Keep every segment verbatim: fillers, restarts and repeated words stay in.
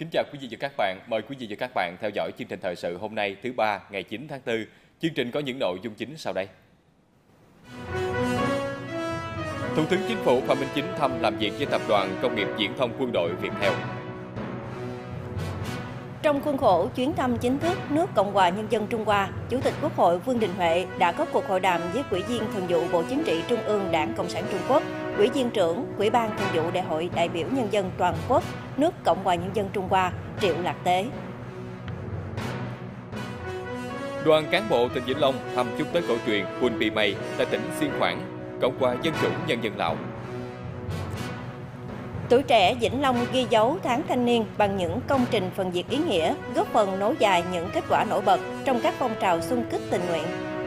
chào quý vị và các bạn. Mời quý vị và các bạn theo dõi chương trình thời sự hôm nay thứ ba ngày chín tháng tư. Chương trình có những nội dung chính sau đây. Thủ tướng Chính phủ Phạm Minh Chính thăm làm việc với Tập đoàn Công nghiệp Viễn thông Quân đội Viettel. Trong khuôn khổ chuyến thăm chính thức nước Cộng hòa Nhân dân Trung Hoa, Chủ tịch Quốc hội Vương Đình Huệ đã có cuộc hội đàm với Ủy viên Thường vụ Bộ Chính trị Trung ương Đảng Cộng sản Trung Quốc, Ủy viên trưởng Ủy ban Thường vụ Đại hội đại biểu Nhân dân toàn quốc nước Cộng hòa Nhân dân Trung Hoa Triệu Lạc Tế. Đoàn cán bộ tỉnh Vĩnh Long thăm chúc Tết cổ truyền Bun Pi May tại tỉnh Xiên Khoảng, Cộng hòa Dân chủ Nhân dân Lào. Tuổi trẻ Vĩnh Long ghi dấu tháng thanh niên bằng những công trình phần việc ý nghĩa, góp phần nối dài những kết quả nổi bật trong các phong trào xung kích tình nguyện.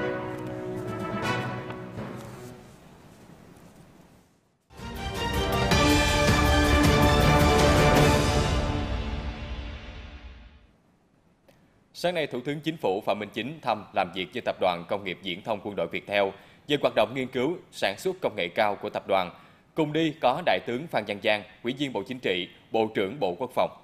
Sáng nay, Thủ tướng Chính phủ Phạm Minh Chính thăm làm việc với Tập đoàn Công nghiệp Viễn thông Quân đội Viettel về hoạt động nghiên cứu, sản xuất công nghệ cao của tập đoàn. Cùng đi có Đại tướng Phan Văn Giang, Ủy viên Bộ Chính trị, Bộ trưởng Bộ Quốc phòng.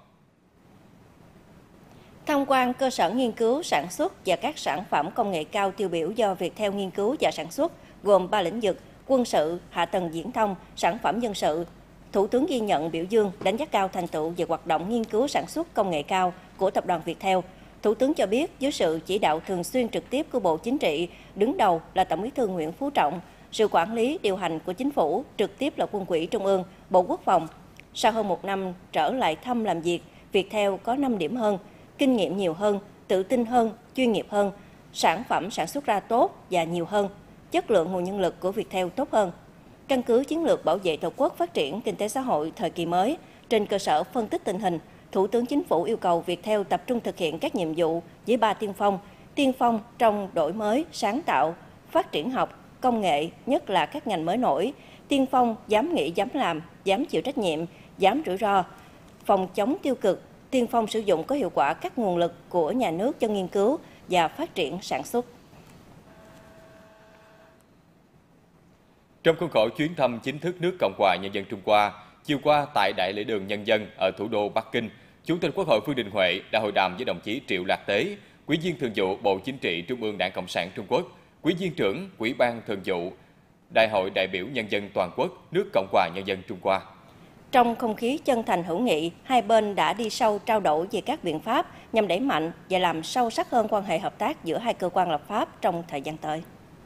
Tham quan cơ sở nghiên cứu, sản xuất và các sản phẩm công nghệ cao tiêu biểu do Viettel nghiên cứu và sản xuất, gồm ba lĩnh vực: quân sự, hạ tầng viễn thông, sản phẩm dân sự. Thủ tướng ghi nhận, biểu dương, đánh giá cao thành tựu về hoạt động nghiên cứu sản xuất công nghệ cao của tập đoàn Viettel. Thủ tướng cho biết, dưới sự chỉ đạo thường xuyên trực tiếp của Bộ Chính trị, đứng đầu là Tổng Bí thư Nguyễn Phú Trọng, sự quản lý điều hành của Chính phủ, trực tiếp là Quân ủy Trung ương, Bộ Quốc phòng. Sau hơn một năm trở lại thăm làm việc, Viettel có năm điểm hơn: kinh nghiệm nhiều hơn, tự tin hơn, chuyên nghiệp hơn, sản phẩm sản xuất ra tốt và nhiều hơn, chất lượng nguồn nhân lực của Viettel tốt hơn. Căn cứ chiến lược bảo vệ Tổ quốc, phát triển kinh tế xã hội thời kỳ mới, trên cơ sở phân tích tình hình, Thủ tướng Chính phủ yêu cầu Viettel tập trung thực hiện các nhiệm vụ với ba tiên phong, tiên phong trong đổi mới, sáng tạo, phát triển học, công nghệ, nhất là các ngành mới nổi, tiên phong dám nghĩ, dám làm, dám chịu trách nhiệm, dám rủi ro, phòng chống tiêu cực, tiên phong sử dụng có hiệu quả các nguồn lực của nhà nước cho nghiên cứu và phát triển sản xuất. Trong khuôn khổ chuyến thăm chính thức nước Cộng hòa Nhân dân Trung Hoa, chiều qua tại Đại lễ đường Nhân dân ở thủ đô Bắc Kinh, Chủ tịch Quốc hội Vương Đình Huệ đã hội đàm với đồng chí Triệu Lạc Tế, Ủy viên Thường vụ Bộ Chính trị Trung ương Đảng Cộng sản Trung Quốc, Ủy viên trưởng Ủy ban Thường vụ Đại hội đại biểu Nhân dân toàn quốc nước Cộng hòa Nhân dân Trung Hoa. Trong không khí chân thành hữu nghị, hai bên đã đi sâu trao đổi về các biện pháp nhằm đẩy mạnh và làm sâu sắc hơn quan hệ hợp tác giữa hai cơ quan lập pháp trong thời gian tới.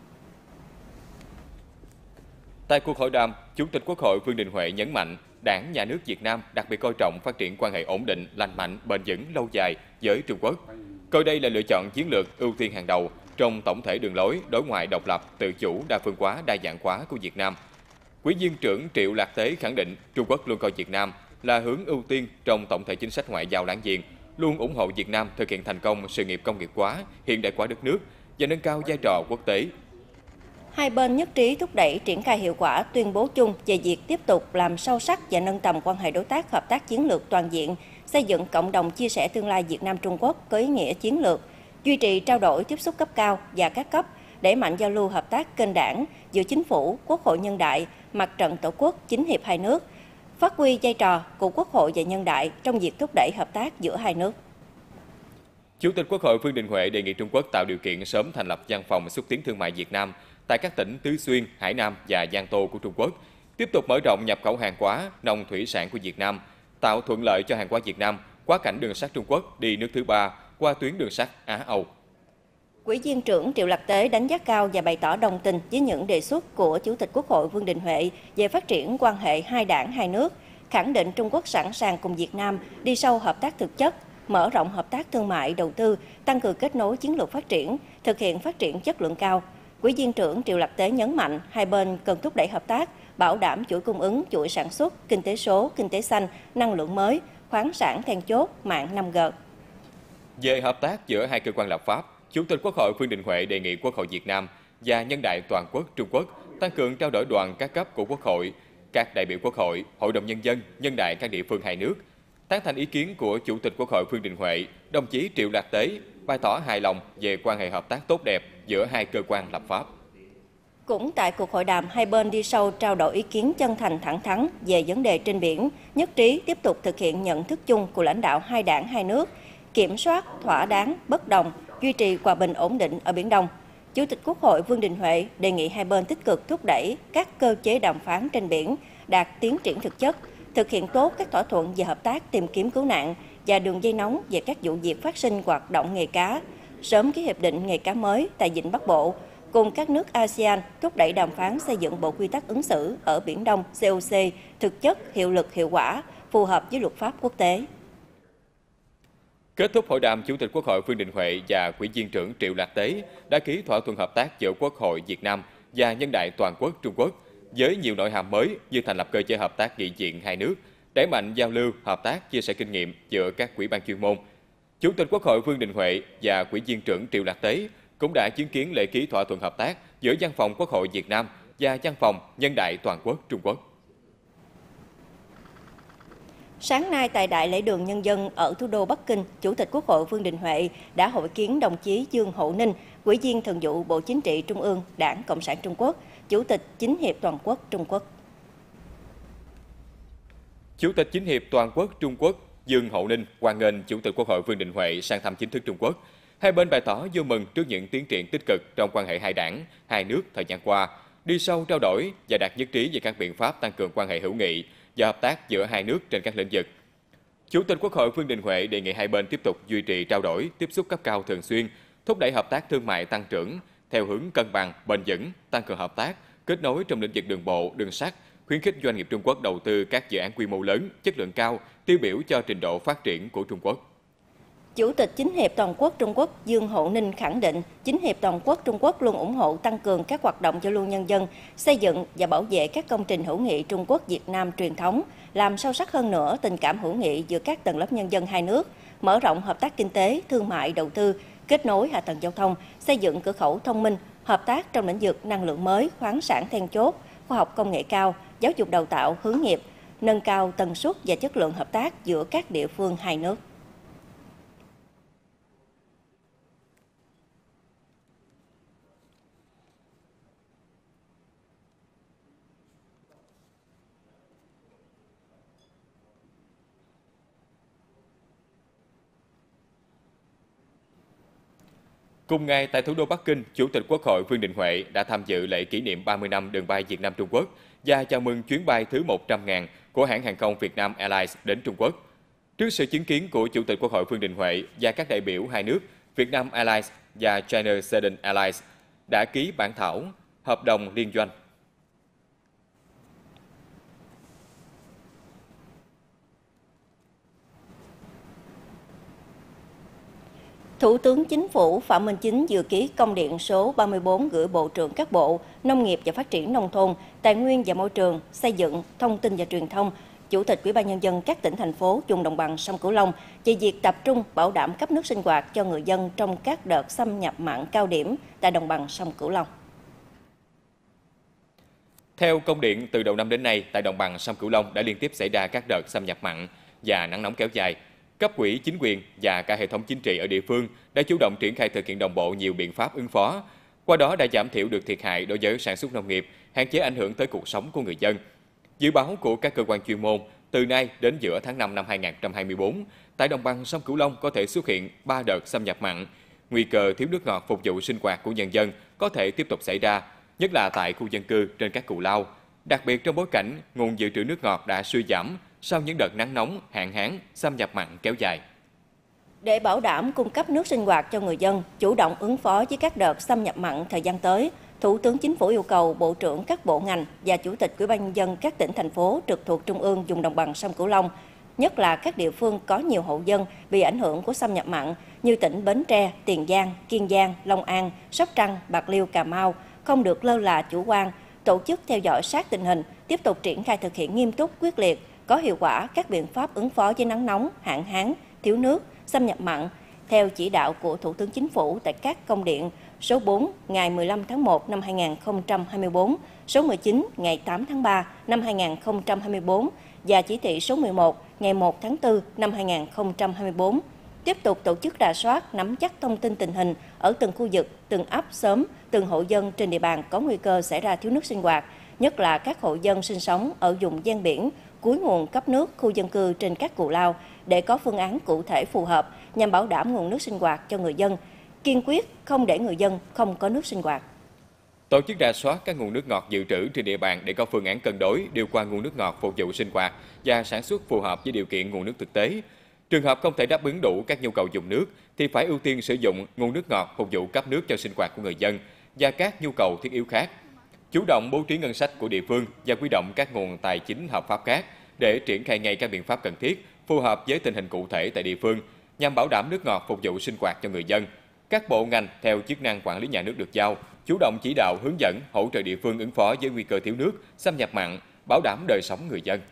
Tại cuộc hội đàm, Chủ tịch Quốc hội Vương Đình Huệ nhấn mạnh, Đảng, Nhà nước Việt Nam đặc biệt coi trọng phát triển quan hệ ổn định, lành mạnh, bền vững, lâu dài với Trung Quốc. Coi đây là lựa chọn chiến lược ưu tiên hàng đầu trong tổng thể đường lối đối ngoại độc lập, tự chủ, đa phương hóa, đa dạng hóa của Việt Nam. Ủy viên trưởng Triệu Lạc Tế khẳng định Trung Quốc luôn coi Việt Nam là hướng ưu tiên trong tổng thể chính sách ngoại giao láng giềng, luôn ủng hộ Việt Nam thực hiện thành công sự nghiệp công nghiệp hóa, hiện đại hóa đất nước và nâng cao vai trò quốc tế. Hai bên nhất trí thúc đẩy triển khai hiệu quả tuyên bố chung về việc tiếp tục làm sâu sắc và nâng tầm quan hệ đối tác hợp tác chiến lược toàn diện, xây dựng cộng đồng chia sẻ tương lai Việt Nam-Trung Quốc có ý nghĩa chiến lược, duy trì trao đổi tiếp xúc cấp cao và các cấp, đẩy mạnh giao lưu hợp tác kênh đảng giữa Chính phủ, Quốc hội nhân đại, Mặt trận Tổ quốc, chính hiệp hai nước, phát huy vai trò của Quốc hội và nhân đại trong việc thúc đẩy hợp tác giữa hai nước. Chủ tịch Quốc hội Vương Đình Huệ đề nghị Trung Quốc tạo điều kiện sớm thành lập văn phòng xúc tiến thương mại Việt Nam tại các tỉnh Tứ Xuyên, Hải Nam và Giang Tô của Trung Quốc, tiếp tục mở rộng nhập khẩu hàng hóa, nông thủy sản của Việt Nam, tạo thuận lợi cho hàng hóa Việt Nam quá cảnh đường sắt Trung Quốc đi nước thứ ba qua tuyến đường sắt Á-Âu. Ủy viên trưởng Triệu Lạc Tế đánh giá cao và bày tỏ đồng tình với những đề xuất của Chủ tịch Quốc hội Vương Đình Huệ về phát triển quan hệ hai đảng hai nước, khẳng định Trung Quốc sẵn sàng cùng Việt Nam đi sâu hợp tác thực chất, mở rộng hợp tác thương mại, đầu tư, tăng cường kết nối chiến lược phát triển, thực hiện phát triển chất lượng cao. Ủy viên trưởng Triệu Lạc Tế nhấn mạnh hai bên cần thúc đẩy hợp tác, bảo đảm chuỗi cung ứng, chuỗi sản xuất, kinh tế số, kinh tế xanh, năng lượng mới, khoáng sản then chốt, mạng năm G. Về hợp tác giữa hai cơ quan lập pháp, Chủ tịch Quốc hội Vương Đình Huệ đề nghị Quốc hội Việt Nam và Nhân đại toàn quốc Trung Quốc tăng cường trao đổi đoàn các cấp của Quốc hội, các đại biểu Quốc hội, Hội đồng Nhân dân, nhân đại các địa phương hai nước. Tán thành ý kiến của Chủ tịch Quốc hội Vương Đình Huệ, đồng chí Triệu Lạc Tế bày tỏ hài lòng về quan hệ hợp tác tốt đẹp giữa hai cơ quan lập pháp. Cũng tại cuộc hội đàm, hai bên đi sâu trao đổi ý kiến chân thành thẳng thắn về vấn đề trên biển, nhất trí tiếp tục thực hiện nhận thức chung của lãnh đạo hai đảng hai nước, kiểm soát thỏa đáng, bất đồng, duy trì hòa bình ổn định ở Biển Đông. Chủ tịch Quốc hội Vương Đình Huệ đề nghị hai bên tích cực thúc đẩy các cơ chế đàm phán trên biển đạt tiến triển thực chất, thực hiện tốt các thỏa thuận về hợp tác tìm kiếm cứu nạn và đường dây nóng về các vụ việc phát sinh hoạt động nghề cá, sớm ký hiệp định nghề cá mới tại Vịnh Bắc Bộ, cùng các nước a sê an thúc đẩy đàm phán xây dựng bộ quy tắc ứng xử ở Biển Đông xê o xê thực chất, hiệu lực, hiệu quả, phù hợp với luật pháp quốc tế. Kết thúc hội đàm, Chủ tịch Quốc hội Vương Đình Huệ và Ủy viên trưởng Triệu Lạc Tế đã ký thỏa thuận hợp tác giữa Quốc hội Việt Nam và Nhân đại Toàn quốc Trung Quốc với nhiều nội hàm mới như thành lập cơ chế hợp tác nghị viện hai nước, đẩy mạnh giao lưu, hợp tác, chia sẻ kinh nghiệm giữa các ủy ban chuyên môn. Chủ tịch Quốc hội Vương Đình Huệ và Ủy viên trưởng Triệu Lạc Tế cũng đã chứng kiến lễ ký thỏa thuận hợp tác giữa Văn phòng Quốc hội Việt Nam và Văn phòng Nhân đại Toàn quốc Trung Quốc. Sáng nay tại Đại lễ đường Nhân dân ở thủ đô Bắc Kinh, Chủ tịch Quốc hội Vương Đình Huệ đã hội kiến đồng chí Dương Hậu Ninh, Ủy viên Thường vụ Bộ Chính trị Trung ương Đảng Cộng sản Trung Quốc, Chủ tịch Chính hiệp Toàn quốc Trung Quốc. Chủ tịch Chính hiệp Toàn quốc Trung Quốc Dương Hậu Ninh hoan nghênh Chủ tịch Quốc hội Vương Đình Huệ sang thăm chính thức Trung Quốc. Hai bên bày tỏ vui mừng trước những tiến triển tích cực trong quan hệ hai đảng, hai nước thời gian qua, đi sâu trao đổi và đạt nhất trí về các biện pháp tăng cường quan hệ hữu nghị và hợp tác giữa hai nước trên các lĩnh vực. Chủ tịch Quốc hội Vương Đình Huệ đề nghị hai bên tiếp tục duy trì trao đổi, tiếp xúc cấp cao thường xuyên, thúc đẩy hợp tác thương mại tăng trưởng theo hướng cân bằng, bền vững, tăng cường hợp tác, kết nối trong lĩnh vực đường bộ, đường sắt, khuyến khích doanh nghiệp Trung Quốc đầu tư các dự án quy mô lớn, chất lượng cao, tiêu biểu cho trình độ phát triển của Trung Quốc. Chủ tịch Chính hiệp Toàn quốc Trung Quốc Dương Hậu Ninh khẳng định, Chính hiệp Toàn quốc Trung Quốc luôn ủng hộ tăng cường các hoạt động giao lưu nhân dân, xây dựng và bảo vệ các công trình hữu nghị Trung Quốc Việt Nam truyền thống, làm sâu sắc hơn nữa tình cảm hữu nghị giữa các tầng lớp nhân dân hai nước, mở rộng hợp tác kinh tế, thương mại, đầu tư, kết nối hạ tầng giao thông, xây dựng cửa khẩu thông minh, hợp tác trong lĩnh vực năng lượng mới, khoáng sản then chốt, khoa học công nghệ cao, giáo dục đào tạo, hướng nghiệp, nâng cao tần suất và chất lượng hợp tác giữa các địa phương hai nước. Cùng ngày tại thủ đô Bắc Kinh, Chủ tịch Quốc hội Vương Đình Huệ đã tham dự lễ kỷ niệm ba mươi năm đường bay Việt Nam Trung Quốc và chào mừng chuyến bay thứ một trăm nghìn của hãng hàng không Việt Nam Airlines đến Trung Quốc. Trước sự chứng kiến của Chủ tịch Quốc hội Vương Đình Huệ và các đại biểu hai nước, Việt Nam Airlines và China Southern Airlines đã ký bản thảo hợp đồng liên doanh. Thủ tướng Chính phủ Phạm Minh Chính vừa ký công điện số ba mươi bốn gửi Bộ trưởng các bộ Nông nghiệp và Phát triển Nông thôn, Tài nguyên và Môi trường, Xây dựng, Thông tin và Truyền thông, Chủ tịch Ủy ban Nhân dân các tỉnh, thành phố vùng đồng bằng sông Cửu Long về việc tập trung bảo đảm cấp nước sinh hoạt cho người dân trong các đợt xâm nhập mặn cao điểm tại đồng bằng sông Cửu Long. Theo công điện, từ đầu năm đến nay, tại đồng bằng sông Cửu Long đã liên tiếp xảy ra các đợt xâm nhập mặn và nắng nóng kéo dài. Cấp ủy, chính quyền và cả hệ thống chính trị ở địa phương đã chủ động triển khai thực hiện đồng bộ nhiều biện pháp ứng phó. Qua đó đã giảm thiểu được thiệt hại đối với sản xuất nông nghiệp, hạn chế ảnh hưởng tới cuộc sống của người dân. Dự báo của các cơ quan chuyên môn, từ nay đến giữa tháng năm năm hai nghìn không trăm hai mươi tư, tại đồng bằng sông Cửu Long có thể xuất hiện ba đợt xâm nhập mặn. Nguy cơ thiếu nước ngọt phục vụ sinh hoạt của nhân dân có thể tiếp tục xảy ra, nhất là tại khu dân cư trên các cù lao. Đặc biệt trong bối cảnh nguồn dự trữ nước ngọt đã suy giảm sau những đợt nắng nóng, hạn hán, xâm nhập mặn kéo dài. Để bảo đảm cung cấp nước sinh hoạt cho người dân, chủ động ứng phó với các đợt xâm nhập mặn thời gian tới, Thủ tướng Chính phủ yêu cầu Bộ trưởng các bộ ngành và Chủ tịch Ủy ban Nhân dân các tỉnh, thành phố trực thuộc Trung ương vùng đồng bằng sông Cửu Long, nhất là các địa phương có nhiều hộ dân bị ảnh hưởng của xâm nhập mặn như tỉnh Bến Tre, Tiền Giang, Kiên Giang, Long An, Sóc Trăng, Bạc Liêu, Cà Mau, không được lơ là chủ quan, tổ chức theo dõi sát tình hình, tiếp tục triển khai thực hiện nghiêm túc, quyết liệt, có hiệu quả các biện pháp ứng phó với nắng nóng, hạn hán, thiếu nước, xâm nhập mặn, theo chỉ đạo của Thủ tướng Chính phủ tại các công điện số bốn ngày mười lăm tháng một năm hai nghìn không trăm hai mươi tư, số mười chín ngày tám tháng ba năm hai nghìn không trăm hai mươi tư và chỉ thị số mười một ngày một tháng tư năm hai nghìn không trăm hai mươi tư. tiếp tục tổ chức rà soát, nắm chắc thông tin tình hình ở từng khu vực, từng ấp, xóm, từng hộ dân trên địa bàn có nguy cơ xảy ra thiếu nước sinh hoạt, nhất là các hộ dân sinh sống ở vùng ven biển, cuối nguồn cấp nước khu dân cư trên các cù lao để có phương án cụ thể phù hợp nhằm bảo đảm nguồn nước sinh hoạt cho người dân, kiên quyết không để người dân không có nước sinh hoạt. Tổ chức rà soát các nguồn nước ngọt dự trữ trên địa bàn để có phương án cân đối, điều qua nguồn nước ngọt phục vụ sinh hoạt và sản xuất phù hợp với điều kiện nguồn nước thực tế. Trường hợp không thể đáp ứng đủ các nhu cầu dùng nước thì phải ưu tiên sử dụng nguồn nước ngọt phục vụ cấp nước cho sinh hoạt của người dân và các nhu cầu thiết yếu khác. Chủ động bố trí ngân sách của địa phương và huy động các nguồn tài chính hợp pháp khác để triển khai ngay các biện pháp cần thiết phù hợp với tình hình cụ thể tại địa phương nhằm bảo đảm nước ngọt phục vụ sinh hoạt cho người dân. Các bộ ngành theo chức năng quản lý nhà nước được giao chủ động chỉ đạo, hướng dẫn, hỗ trợ địa phương ứng phó với nguy cơ thiếu nước, xâm nhập mặn, bảo đảm đời sống người dân.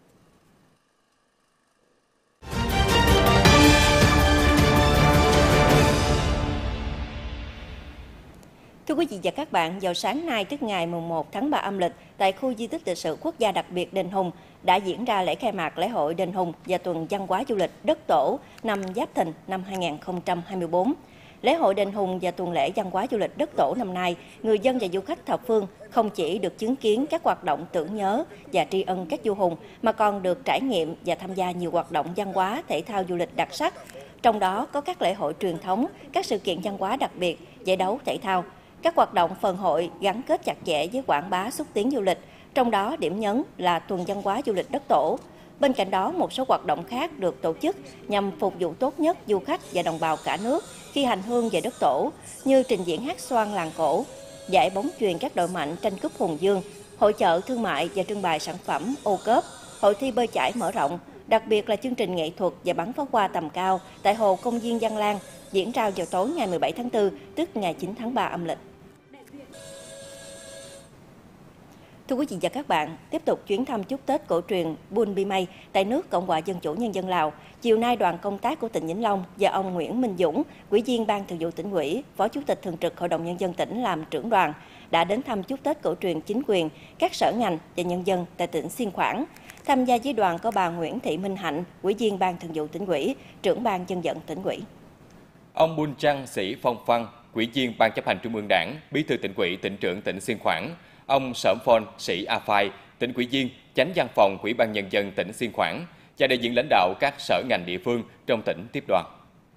Thưa quý vị và các bạn, vào sáng nay tức ngày mùng một tháng ba âm lịch, tại khu di tích lịch sử quốc gia đặc biệt Đền Hùng đã diễn ra lễ khai mạc lễ hội Đền Hùng và tuần văn hóa du lịch Đất Tổ năm Giáp Thìn năm hai nghìn không trăm hai mươi tư. Lễ hội Đền Hùng và tuần lễ văn hóa du lịch Đất Tổ năm nay, người dân và du khách thập phương không chỉ được chứng kiến các hoạt động tưởng nhớ và tri ân các vua hùng, mà còn được trải nghiệm và tham gia nhiều hoạt động văn hóa, thể thao, du lịch đặc sắc. Trong đó có các lễ hội truyền thống, các sự kiện văn hóa đặc biệt, giải đấu thể thao, các hoạt động phần hội gắn kết chặt chẽ với quảng bá xúc tiến du lịch, trong đó điểm nhấn là tuần văn hóa du lịch Đất Tổ. Bên cạnh đó, một số hoạt động khác được tổ chức nhằm phục vụ tốt nhất du khách và đồng bào cả nước khi hành hương về Đất Tổ, như trình diễn hát xoan làng cổ, giải bóng chuyền các đội mạnh tranh cúp Hùng Dương, hội chợ thương mại và trưng bày sản phẩm ô cốp, hội thi bơi chải mở rộng, đặc biệt là chương trình nghệ thuật và bắn pháo hoa tầm cao tại Hồ Công viên Văn Lang diễn ra vào tối ngày mười bảy tháng tư, tức ngày chín tháng ba âm lịch. Thưa quý vị và các bạn, tiếp tục chuyến thăm chúc Tết cổ truyền Buôn Pi May tại nước Cộng hòa Dân chủ Nhân dân Lào, chiều nay đoàn công tác của tỉnh Vĩnh Long và ông Nguyễn Minh Dũng, Ủy viên Ban Thường vụ Tỉnh ủy, Phó Chủ tịch Thường trực Hội đồng Nhân dân tỉnh làm trưởng đoàn, đã đến thăm chúc Tết cổ truyền chính quyền, các sở ngành và nhân dân tại tỉnh Xiên Khoảng. Tham gia với đoàn có bà Nguyễn Thị Minh Hạnh, Ủy viên Ban Thường vụ Tỉnh ủy, trưởng Ban Dân vận Tỉnh ủy. Ông Bun Trăng Sĩ Phong Phăng, Ủy viên Ban chấp hành Trung ương Đảng, Bí thư Tỉnh ủy, Tỉnh trưởng tỉnh Xiên Khoảng, ông Sởm Phon Sĩ A Phai, Tỉnh ủy viên, Chánh văn phòng Ủy ban Nhân dân tỉnh Xiên Khoảng và đại diện lãnh đạo các sở ngành địa phương trong tỉnh tiếp đoàn.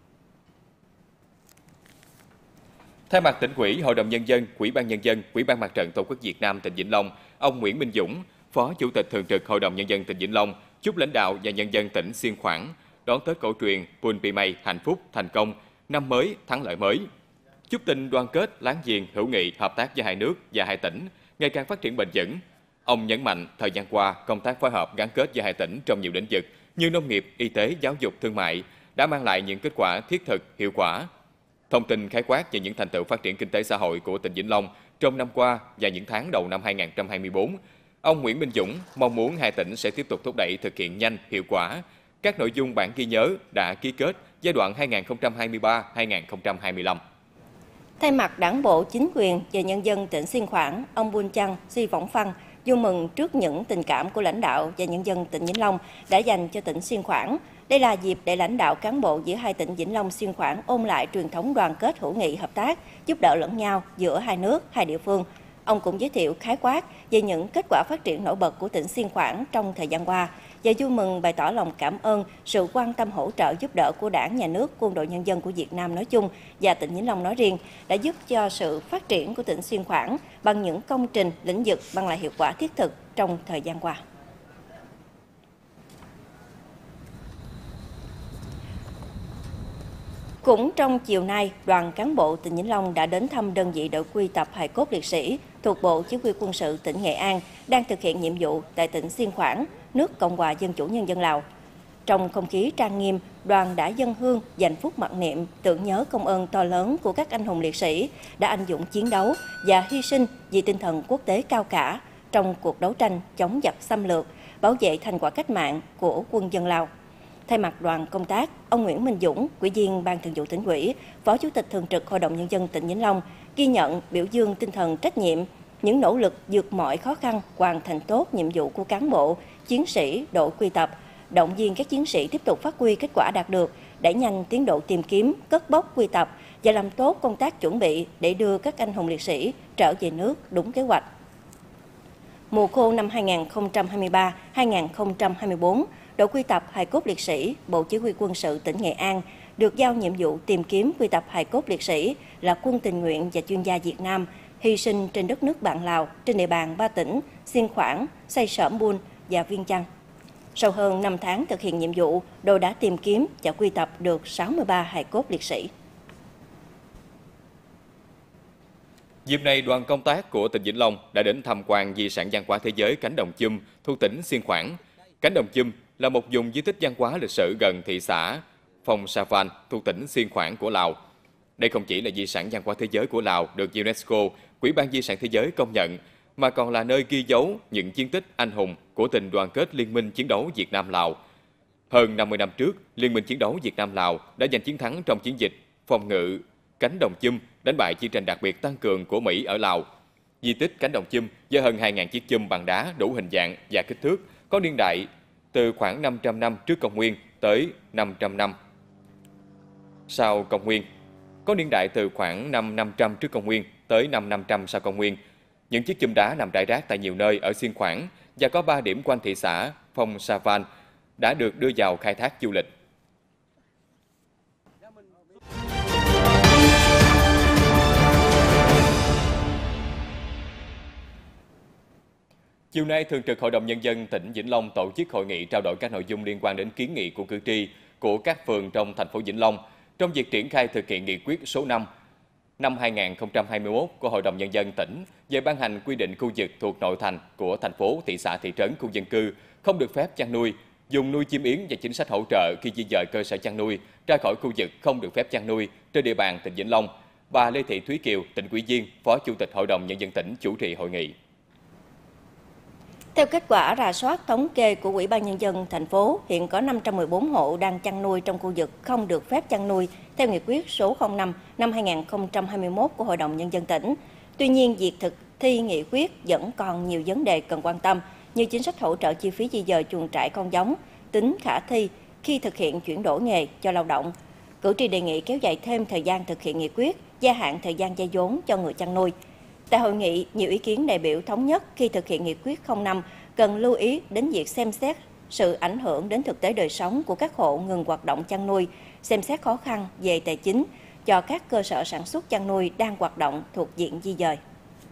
Thay mặt Tỉnh ủy, Hội đồng Nhân dân, Ủy ban Nhân dân, Ủy ban Mặt trận Tổ quốc Việt Nam tỉnh Vĩnh Long, ông Nguyễn Minh Dũng, Phó Chủ tịch Thường trực Hội đồng Nhân dân tỉnh Vĩnh Long, chúc lãnh đạo và nhân dân tỉnh Xiên Khoảng đón Tết cổ truyền Buôn Pi May hạnh phúc, thành công, năm mới, thắng lợi mới. Chúc tình đoàn kết, láng giềng, hữu nghị, hợp tác giữa hai nước và hai tỉnh ngày càng phát triển bền vững. Ông nhấn mạnh thời gian qua, công tác phối hợp gắn kết giữa hai tỉnh trong nhiều lĩnh vực như nông nghiệp, y tế, giáo dục, thương mại đã mang lại những kết quả thiết thực, hiệu quả. Thông tin khái quát về những thành tựu phát triển kinh tế xã hội của tỉnh Vĩnh Long trong năm qua và những tháng đầu năm hai nghìn không trăm hai mươi tư, ông Nguyễn Minh Dũng mong muốn hai tỉnh sẽ tiếp tục thúc đẩy thực hiện nhanh, hiệu quả các nội dung bản ghi nhớ đã ký kết giai đoạn hai nghìn không trăm hai mươi ba đến hai nghìn không trăm hai mươi lăm. Thay mặt Đảng bộ, chính quyền và nhân dân tỉnh Xiên Khoảng, ông Bun Trăng Sĩ Phong Phăng vui mừng trước những tình cảm của lãnh đạo và nhân dân tỉnh Vĩnh Long đã dành cho tỉnh Xiên Khoảng. Đây là dịp để lãnh đạo cán bộ giữa hai tỉnh Vĩnh Long, Xiên Khoảng ôn lại truyền thống đoàn kết hữu nghị hợp tác, giúp đỡ lẫn nhau giữa hai nước, hai địa phương. Ông cũng giới thiệu khái quát về những kết quả phát triển nổi bật của tỉnh Xiên Khoảng trong thời gian qua và vui mừng bày tỏ lòng cảm ơn sự quan tâm hỗ trợ giúp đỡ của Đảng, Nhà nước, Quân đội Nhân dân của Việt Nam nói chung và tỉnh Vĩnh Long nói riêng đã giúp cho sự phát triển của tỉnh Xiên Khoảng bằng những công trình, lĩnh vực mang lại hiệu quả thiết thực trong thời gian qua. Cũng trong chiều nay, đoàn cán bộ tỉnh Vĩnh Long đã đến thăm đơn vị đội quy tập hài cốt liệt sĩ thuộc Bộ Chỉ huy Quân sự tỉnh Nghệ An đang thực hiện nhiệm vụ tại tỉnh Xiên Khoảng, nước Cộng hòa Dân chủ Nhân dân Lào. Trong không khí trang nghiêm, đoàn đã dâng hương dành phút mặc niệm tưởng nhớ công ơn to lớn của các anh hùng liệt sĩ đã anh dũng chiến đấu và hy sinh vì tinh thần quốc tế cao cả trong cuộc đấu tranh chống giặc xâm lược, bảo vệ thành quả cách mạng của quân dân Lào. Thay mặt đoàn công tác, ông Nguyễn Minh Dũng, Ủy viên Ban Thường vụ Tỉnh ủy, Phó Chủ tịch Thường trực Hội đồng Nhân dân tỉnh Vĩnh Long ghi nhận, biểu dương tinh thần trách nhiệm, những nỗ lực vượt mọi khó khăn, hoàn thành tốt nhiệm vụ của cán bộ, chiến sĩ, đội quy tập, động viên các chiến sĩ tiếp tục phát huy kết quả đạt được đẩy nhanh tiến độ tìm kiếm, cất bốc, quy tập và làm tốt công tác chuẩn bị để đưa các anh hùng liệt sĩ trở về nước đúng kế hoạch. Mùa khô năm hai nghìn không trăm hai mươi ba hai nghìn không trăm hai mươi tư, đội quy tập hài cốt liệt sĩ Bộ Chỉ huy Quân sự tỉnh Nghệ An được giao nhiệm vụ tìm kiếm quy tập hài cốt liệt sĩ là quân tình nguyện và chuyên gia Việt Nam hy sinh trên đất nước bạn Lào trên địa bàn ba tỉnh Xiên Khoảng, Say Sởm Buôn và Viêng Chăn. Sau hơn năm tháng thực hiện nhiệm vụ, đội đã tìm kiếm và quy tập được sáu mươi ba hài cốt liệt sĩ. Dịp này, đoàn công tác của tỉnh Vĩnh Long đã đến tham quan di sản văn hóa thế giới Cánh Đồng Chum thuộc tỉnh Xiên Khoảng. Cánh Đồng Chum là một vùng di tích văn hóa lịch sử gần thị xã Phong Sa Van thuộc tỉnh Xiên Khoảng của Lào. Đây không chỉ là di sản văn hóa thế giới của Lào được UNESCO, Ủy ban Di sản Thế giới công nhận, mà còn là nơi ghi dấu những chiến tích anh hùng của tình đoàn kết Liên minh chiến đấu Việt Nam-Lào. Hơn năm mươi năm trước, Liên minh chiến đấu Việt Nam-Lào đã giành chiến thắng trong chiến dịch phòng ngự Cánh Đồng Chum, đánh bại chiến tranh đặc biệt tăng cường của Mỹ ở Lào. Di tích Cánh Đồng Chum với hơn hai nghìn chiếc chum bằng đá đủ hình dạng và kích thước, có niên đại từ khoảng năm trăm năm trước công nguyên tới năm trăm năm sau công nguyên, có niên đại từ khoảng năm năm trăm trước công nguyên tới năm năm trăm sau công nguyên. Những chiếc chum đá nằm rải rác tại nhiều nơi ở Xiên Khoảng và có ba điểm quanh thị xã Phong Sa Van đã được đưa vào khai thác du lịch. Chiều nay, Thường trực Hội đồng Nhân dân tỉnh Vĩnh Long tổ chức hội nghị trao đổi các nội dung liên quan đến kiến nghị của cử tri của các phường trong thành phố Vĩnh Long trong việc triển khai thực hiện nghị quyết số năm năm hai nghìn không trăm hai mươi mốt của Hội đồng Nhân dân tỉnh về ban hành quy định khu vực thuộc nội thành của thành phố, thị xã, thị trấn, khu dân cư không được phép chăn nuôi, dùng nuôi chim yến và chính sách hỗ trợ khi di dời cơ sở chăn nuôi ra khỏi khu vực không được phép chăn nuôi trên địa bàn tỉnh Vĩnh Long. Bà Lê Thị Thúy Kiều, tỉnh ủy viên, Phó Chủ tịch Hội đồng Nhân dân tỉnh chủ trì hội nghị. Theo kết quả rà soát thống kê của Ủy ban Nhân dân thành phố, hiện có năm trăm mười bốn hộ đang chăn nuôi trong khu vực không được phép chăn nuôi theo nghị quyết số không năm năm hai nghìn không trăm hai mươi mốt của Hội đồng Nhân dân tỉnh. Tuy nhiên, việc thực thi nghị quyết vẫn còn nhiều vấn đề cần quan tâm, như chính sách hỗ trợ chi phí di dời chuồng trại con giống, tính khả thi khi thực hiện chuyển đổi nghề cho lao động. Cử tri đề nghị kéo dài thêm thời gian thực hiện nghị quyết, gia hạn thời gian vay vốn cho người chăn nuôi. Tại hội nghị, nhiều ý kiến đại biểu thống nhất khi thực hiện nghị quyết không năm cần lưu ý đến việc xem xét sự ảnh hưởng đến thực tế đời sống của các hộ ngừng hoạt động chăn nuôi, xem xét khó khăn về tài chính cho các cơ sở sản xuất chăn nuôi đang hoạt động thuộc diện di dời.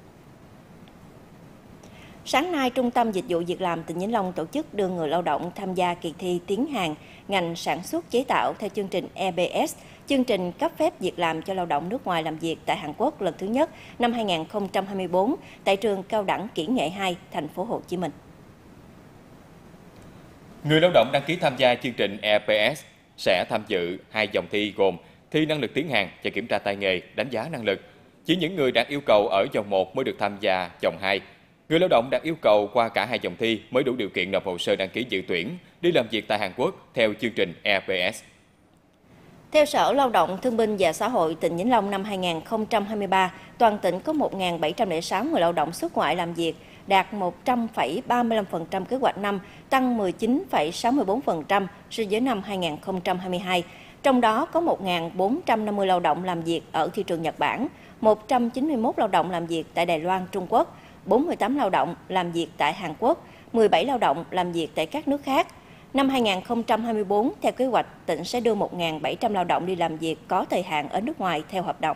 Sáng nay, Trung tâm Dịch vụ Việc làm tỉnh Vĩnh Long tổ chức đưa người lao động tham gia kỳ thi tiến hàng ngành sản xuất chế tạo theo chương trình E B S, chương trình cấp phép việc làm cho lao động nước ngoài làm việc tại Hàn Quốc lần thứ nhất năm hai nghìn không trăm hai mươi tư tại trường Cao đẳng Kỹ nghệ hai, thành phố Hồ Chí Minh. Người lao động đăng ký tham gia chương trình E B S sẽ tham dự hai vòng thi gồm thi năng lực tiếng Hàn và kiểm tra tay nghề, đánh giá năng lực. Chỉ những người đạt yêu cầu ở vòng một mới được tham gia vòng hai. Người lao động đạt yêu cầu qua cả hai vòng thi mới đủ điều kiện nộp hồ sơ đăng ký dự tuyển đi làm việc tại Hàn Quốc theo chương trình E B S. Theo Sở Lao động, Thương binh và Xã hội tỉnh Vĩnh Long năm hai nghìn không trăm hai mươi ba, toàn tỉnh có một nghìn bảy trăm lẻ sáu người lao động xuất ngoại làm việc, đạt một trăm phẩy ba mươi lăm phần trăm kế hoạch năm, tăng mười chín phẩy sáu mươi tư phần trăm so với năm hai nghìn không trăm hai mươi hai. Trong đó có một nghìn bốn trăm năm mươi lao động làm việc ở thị trường Nhật Bản, một trăm chín mươi mốt lao động làm việc tại Đài Loan, Trung Quốc, bốn mươi tám lao động làm việc tại Hàn Quốc, mười bảy lao động làm việc tại các nước khác. Năm hai nghìn không trăm hai mươi tư, theo kế hoạch, tỉnh sẽ đưa một nghìn bảy trăm lao động đi làm việc có thời hạn ở nước ngoài theo hợp đồng.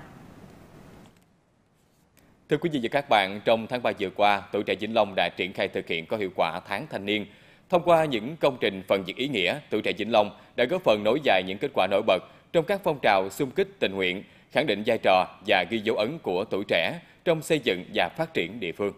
Thưa quý vị và các bạn, trong tháng ba vừa qua, Tuổi Trẻ Vĩnh Long đã triển khai thực hiện có hiệu quả tháng thanh niên. Thông qua những công trình phần việc ý nghĩa, Tuổi Trẻ Vĩnh Long đã góp phần nối dài những kết quả nổi bật trong các phong trào xung kích tình nguyện, khẳng định vai trò và ghi dấu ấn của tuổi trẻ trong xây dựng và phát triển địa phương.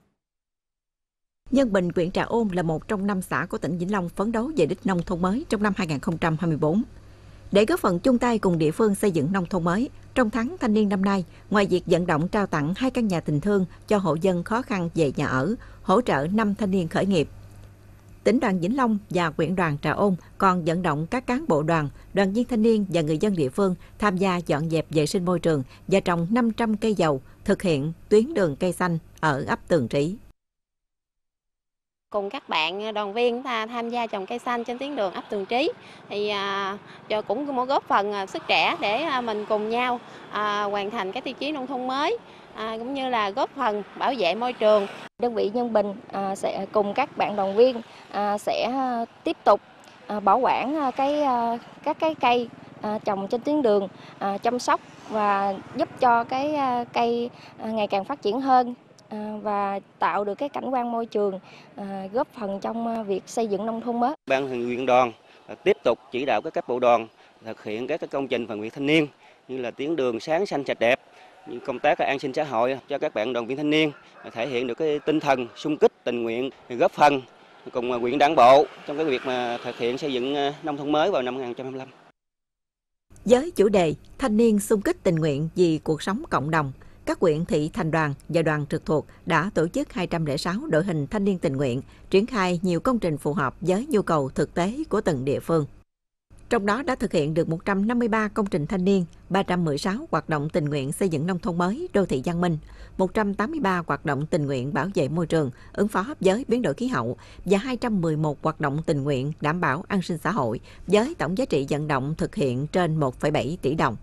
Nhân Bình, huyện Trà Ôn là một trong năm xã của tỉnh Vĩnh Long phấn đấu về đích nông thôn mới trong năm hai nghìn không trăm hai mươi tư. Để góp phần chung tay cùng địa phương xây dựng nông thôn mới, trong tháng thanh niên năm nay, ngoài việc vận động trao tặng hai căn nhà tình thương cho hộ dân khó khăn về nhà ở, hỗ trợ năm thanh niên khởi nghiệp, tỉnh đoàn Vĩnh Long và huyện đoàn Trà Ôn còn vận động các cán bộ đoàn, đoàn viên thanh niên và người dân địa phương tham gia dọn dẹp vệ sinh môi trường và trồng năm trăm cây dầu, thực hiện tuyến đường cây xanh ở ấp Tường Trí. Cùng các bạn đoàn viên ta tham gia trồng cây xanh trên tuyến đường ấp Tường Trí thì à, cũng muốn góp phần à, sức trẻ để à, mình cùng nhau à, hoàn thành cái tiêu chí nông thôn mới, à, cũng như là góp phần bảo vệ môi trường. Đơn vị Nhân Bình à, sẽ cùng các bạn đoàn viên à, sẽ tiếp tục à, bảo quản cái à, các cái cây à, trồng trên tuyến đường, à, chăm sóc và giúp cho cái à, cây à, ngày càng phát triển hơn. À, và tạo được cái cảnh quan môi trường, à, góp phần trong à, việc xây dựng nông thôn mới. Ban thường nguyện đoàn à, tiếp tục chỉ đạo các cấp bộ đoàn thực hiện các cái công trình phần việc thanh niên như là tuyến đường sáng xanh sạch đẹp, như công tác an sinh xã hội cho các bạn đoàn viên thanh niên, thể hiện được cái tinh thần xung kích tình nguyện, góp phần cùng huyện đảng bộ trong cái việc mà thực hiện xây dựng nông thôn mới vào năm hai nghìn không trăm hai mươi lăm. Với chủ đề Thanh niên xung kích tình nguyện vì cuộc sống cộng đồng, các huyện thị thành đoàn và đoàn trực thuộc đã tổ chức hai trăm lẻ sáu đội hình thanh niên tình nguyện, triển khai nhiều công trình phù hợp với nhu cầu thực tế của từng địa phương. Trong đó đã thực hiện được một trăm năm mươi ba công trình thanh niên, ba trăm mười sáu hoạt động tình nguyện xây dựng nông thôn mới, đô thị văn minh, một trăm tám mươi ba hoạt động tình nguyện bảo vệ môi trường, ứng phó với biến đổi khí hậu và hai trăm mười một hoạt động tình nguyện đảm bảo an sinh xã hội với tổng giá trị vận động thực hiện trên một phẩy bảy tỷ đồng.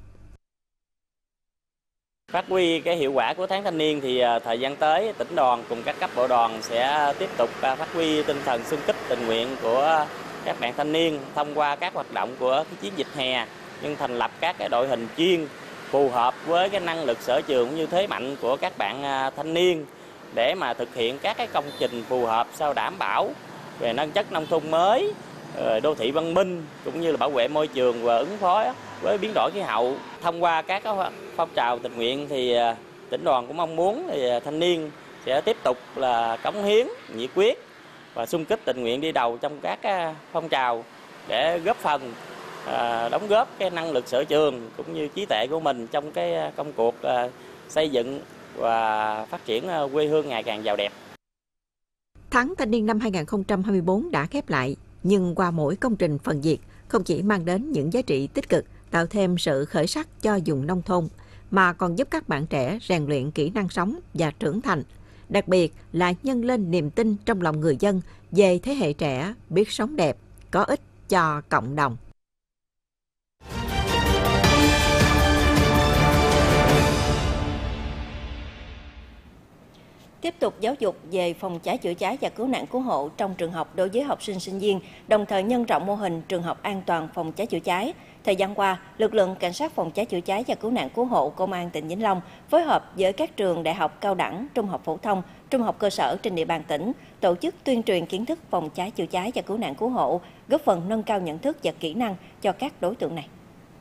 Phát huy cái hiệu quả của tháng thanh niên thì thời gian tới tỉnh đoàn cùng các cấp bộ đoàn sẽ tiếp tục phát huy tinh thần xung kích tình nguyện của các bạn thanh niên thông qua các hoạt động của cái chiến dịch hè, nhưng thành lập các cái đội hình chuyên phù hợp với cái năng lực sở trường cũng như thế mạnh của các bạn thanh niên để mà thực hiện các cái công trình phù hợp sao đảm bảo về nâng chất nông thôn mới, đô thị văn minh cũng như là bảo vệ môi trường và ứng phó với biến đổi khí hậu. Thông qua các phong trào tình nguyện thì tỉnh đoàn cũng mong muốn thì thanh niên sẽ tiếp tục là cống hiến, nhiệt huyết và xung kích tình nguyện đi đầu trong các phong trào để góp phần đóng góp cái năng lực sở trường cũng như trí tuệ của mình trong cái công cuộc xây dựng và phát triển quê hương ngày càng giàu đẹp. Tháng thanh niên năm hai nghìn không trăm hai mươi tư đã khép lại, nhưng qua mỗi công trình phần việc không chỉ mang đến những giá trị tích cực, tạo thêm sự khởi sắc cho vùng nông thôn, mà còn giúp các bạn trẻ rèn luyện kỹ năng sống và trưởng thành. Đặc biệt là nhân lên niềm tin trong lòng người dân về thế hệ trẻ biết sống đẹp, có ích cho cộng đồng. Tiếp tục giáo dục về phòng cháy chữa cháy và cứu nạn cứu hộ trong trường học đối với học sinh sinh viên, đồng thời nhân rộng mô hình trường học an toàn phòng cháy chữa cháy. Thời gian qua, lực lượng cảnh sát phòng cháy chữa cháy và cứu nạn cứu hộ Công an tỉnh Vĩnh Long phối hợp với các trường đại học cao đẳng, trung học phổ thông, trung học cơ sở trên địa bàn tỉnh tổ chức tuyên truyền kiến thức phòng cháy chữa cháy và cứu nạn cứu hộ, góp phần nâng cao nhận thức và kỹ năng cho các đối tượng này.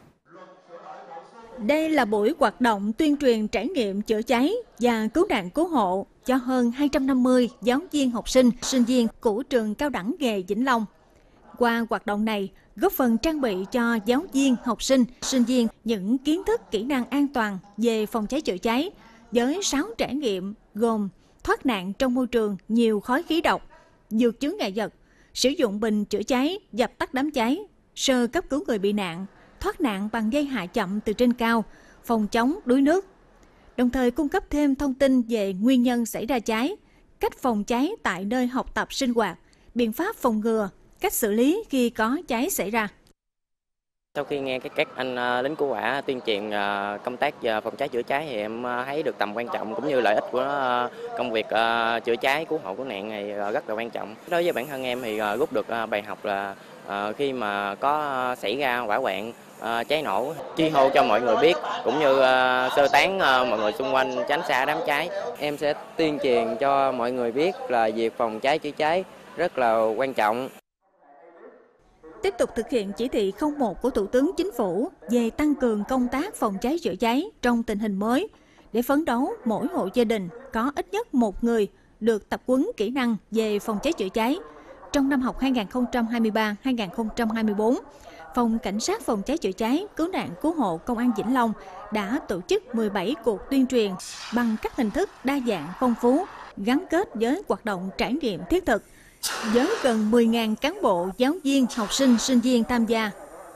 Đây là buổi hoạt động tuyên truyền trải nghiệm chữa cháy và cứu nạn cứu hộ cho hơn hai trăm năm mươi giáo viên, học sinh, sinh viên của trường cao đẳng nghề Vĩnh Long. Qua hoạt động này, góp phần trang bị cho giáo viên, học sinh, sinh viên những kiến thức, kỹ năng an toàn về phòng cháy chữa cháy với sáu trải nghiệm gồm thoát nạn trong môi trường nhiều khói khí độc, vượt chướng ngại vật, sử dụng bình chữa cháy, dập tắt đám cháy, sơ cấp cứu người bị nạn, thoát nạn bằng dây hạ chậm từ trên cao, phòng chống đuối nước. Đồng thời cung cấp thêm thông tin về nguyên nhân xảy ra cháy, cách phòng cháy tại nơi học tập sinh hoạt, biện pháp phòng ngừa, cách xử lý khi có cháy xảy ra. Sau khi nghe các anh lính cứu hỏa tuyên truyền công tác phòng cháy chữa cháy thì em thấy được tầm quan trọng cũng như lợi ích của công việc chữa cháy cứu hộ cứu nạn này rất là quan trọng. Đối với bản thân em thì rút được bài học là khi mà có xảy ra hỏa hoạn, cháy nổ, chi hô cho mọi người biết cũng như sơ tán mọi người xung quanh tránh xa đám cháy. Em sẽ tuyên truyền cho mọi người biết là việc phòng cháy chữa cháy rất là quan trọng. Tiếp tục thực hiện chỉ thị không một của Thủ tướng Chính phủ về tăng cường công tác phòng cháy chữa cháy trong tình hình mới để phấn đấu mỗi hộ gia đình có ít nhất một người được tập huấn kỹ năng về phòng cháy chữa cháy. Trong năm học hai nghìn không trăm hai mươi ba hai nghìn không trăm hai mươi tư, Phòng Cảnh sát phòng cháy chữa cháy, cứu nạn cứu hộ Công an Vĩnh Long đã tổ chức mười bảy cuộc tuyên truyền bằng các hình thức đa dạng phong phú, gắn kết với hoạt động trải nghiệm thiết thực, với gần mười nghìn cán bộ, giáo viên, học sinh, sinh viên tham gia.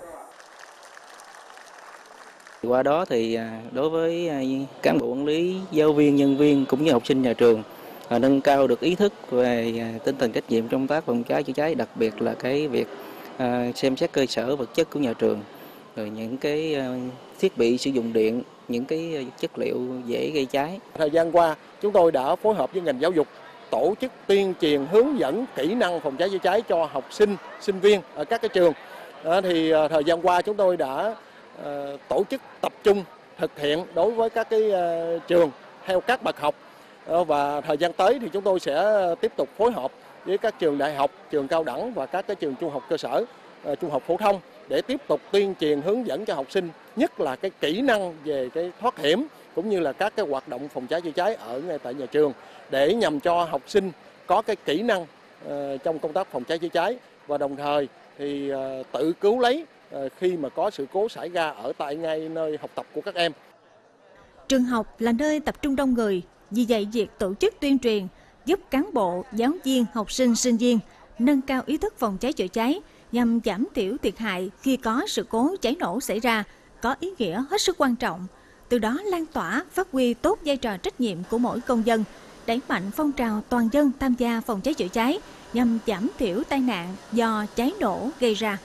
Qua đó thì đối với cán bộ quản lý, giáo viên, nhân viên cũng như học sinh nhà trường nâng cao được ý thức về tinh thần trách nhiệm trong công tác phòng cháy chữa cháy, đặc biệt là cái việc xem xét cơ sở vật chất của nhà trường, rồi những cái thiết bị sử dụng điện, những cái chất liệu dễ gây cháy. Thời gian qua, chúng tôi đã phối hợp với ngành giáo dục tổ chức tuyên truyền hướng dẫn kỹ năng phòng cháy chữa cháy cho học sinh, sinh viên ở các cái trường. Đó, thì thời gian qua chúng tôi đã uh, tổ chức tập trung thực hiện đối với các cái uh, trường theo các bậc học. Uh, và thời gian tới thì chúng tôi sẽ tiếp tục phối hợp với các trường đại học, trường cao đẳng và các cái trường trung học cơ sở, uh, trung học phổ thông để tiếp tục tuyên truyền hướng dẫn cho học sinh, nhất là cái kỹ năng về cái thoát hiểm cũng như là các cái hoạt động phòng cháy chữa cháy ở ngay tại nhà trường, để nhằm cho học sinh có cái kỹ năng uh, trong công tác phòng cháy chữa cháy, và đồng thời thì uh, tự cứu lấy uh, khi mà có sự cố xảy ra ở tại ngay nơi học tập của các em. Trường học là nơi tập trung đông người, vì vậy việc tổ chức tuyên truyền giúp cán bộ, giáo viên, học sinh, sinh viên nâng cao ý thức phòng cháy chữa cháy nhằm giảm thiểu thiệt hại khi có sự cố cháy nổ xảy ra có ý nghĩa hết sức quan trọng. Từ đó lan tỏa, phát huy tốt vai trò trách nhiệm của mỗi công dân, đẩy mạnh phong trào toàn dân tham gia phòng cháy chữa cháy nhằm giảm thiểu tai nạn do cháy nổ gây ra.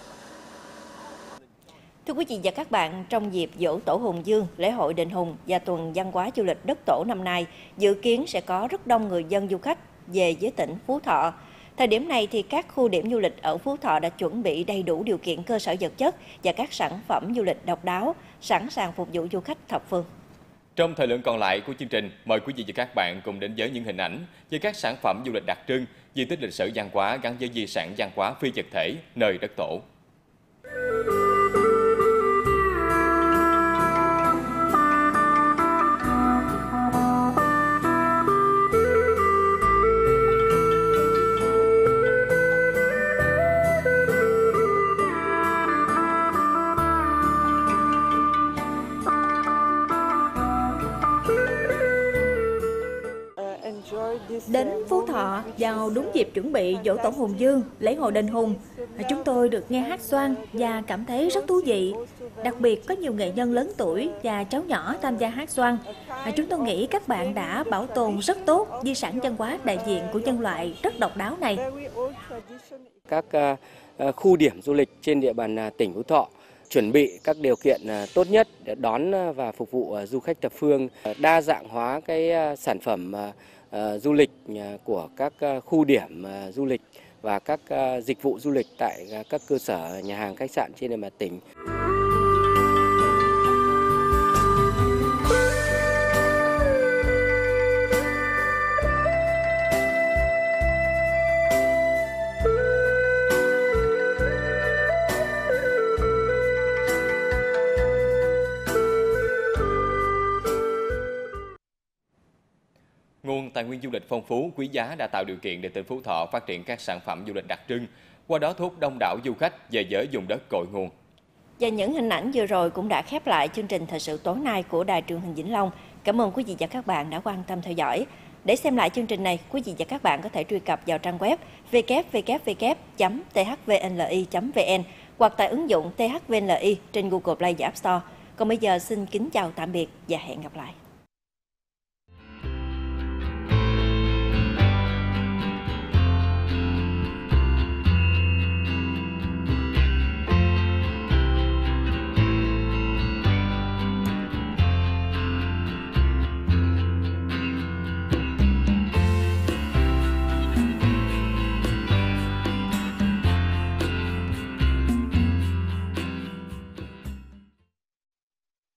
Thưa quý vị và các bạn, trong dịp Giỗ Tổ Hùng Dương, lễ hội Đền Hùng và tuần văn hóa du lịch Đất Tổ năm nay, dự kiến sẽ có rất đông người dân du khách về với tỉnh Phú Thọ. Thời điểm này thì các khu điểm du lịch ở Phú Thọ đã chuẩn bị đầy đủ điều kiện cơ sở vật chất và các sản phẩm du lịch độc đáo, sẵn sàng phục vụ du khách thập phương. Trong thời lượng còn lại của chương trình, mời quý vị và các bạn cùng đến với những hình ảnh về các sản phẩm du lịch đặc trưng, di tích lịch sử văn hóa gắn với di sản văn hóa phi vật thể nơi Đất Tổ. Đến Phú Thọ vào đúng dịp chuẩn bị Giỗ Tổ Hùng Dương, lễ hội Đền Hùng, chúng tôi được nghe hát xoan và cảm thấy rất thú vị. Đặc biệt có nhiều nghệ nhân lớn tuổi và cháu nhỏ tham gia hát xoan. Chúng tôi nghĩ các bạn đã bảo tồn rất tốt di sản văn hóa đại diện của nhân loại rất độc đáo này. Các khu điểm du lịch trên địa bàn tỉnh Phú Thọ chuẩn bị các điều kiện tốt nhất để đón và phục vụ du khách thập phương, đa dạng hóa cái sản phẩm Uh, du lịch uh, của các uh, khu điểm uh, du lịch và các uh, dịch vụ du lịch tại uh, các cơ sở nhà hàng khách sạn trên địa bàn tỉnh. Nguồn tài nguyên du lịch phong phú, quý giá đã tạo điều kiện để tỉnh Phú Thọ phát triển các sản phẩm du lịch đặc trưng, qua đó thu hút đông đảo du khách về với vùng đất cội nguồn. Và những hình ảnh vừa rồi cũng đã khép lại chương trình thời sự tối nay của Đài Truyền hình Vĩnh Long. Cảm ơn quý vị và các bạn đã quan tâm theo dõi. Để xem lại chương trình này, quý vị và các bạn có thể truy cập vào trang web w w w chấm t h v n l i chấm v n hoặc tại ứng dụng T H V N L I trên Google Play và App Store. Còn bây giờ xin kính chào tạm biệt và hẹn gặp lại.